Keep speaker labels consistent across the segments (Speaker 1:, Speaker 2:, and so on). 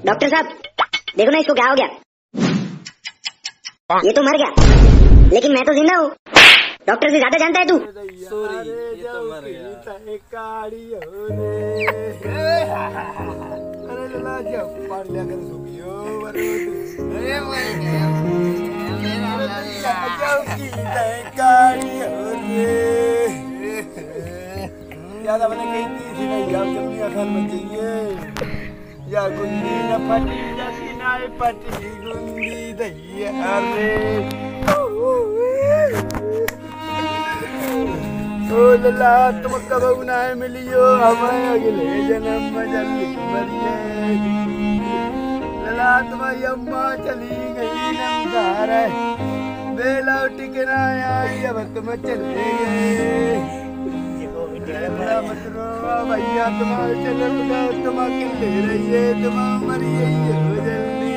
Speaker 1: Doctor साहब देखो ना इसको क्या हो गया। ये तो मर गया लेकिन मैं तो जिंदा हूँ। डॉक्टर से ज्यादा जानता है तू।
Speaker 2: सॉरी ये तो मर गया। अरे लला जब पार लिया कर सुखियो अरे मर गया मेरा लल्ला जब की तहकारी हो रे। याद अपने कही थी ना यार जब नहीं अखल में चाहिए या गुंडी न फटी जैसी नाई पटी गुंडी दैया रे। ओ लला तुम कब ना मिलियो हमें अगले जन्म में जल्दी मरिए। लला तुम यम्मा चली गई नंगार बेला टिकना आई अब तुम चले गए। मत रो भैया तुम चलो तुम अकेले रहिए तुम मरिए जल्दी।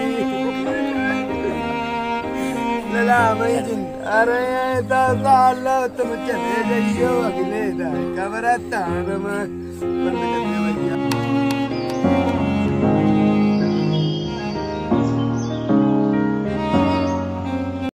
Speaker 2: लला मैं जिंदा रहे साल तुम चले जाइयो अगले कबर तान में बंद कर दिया भैया।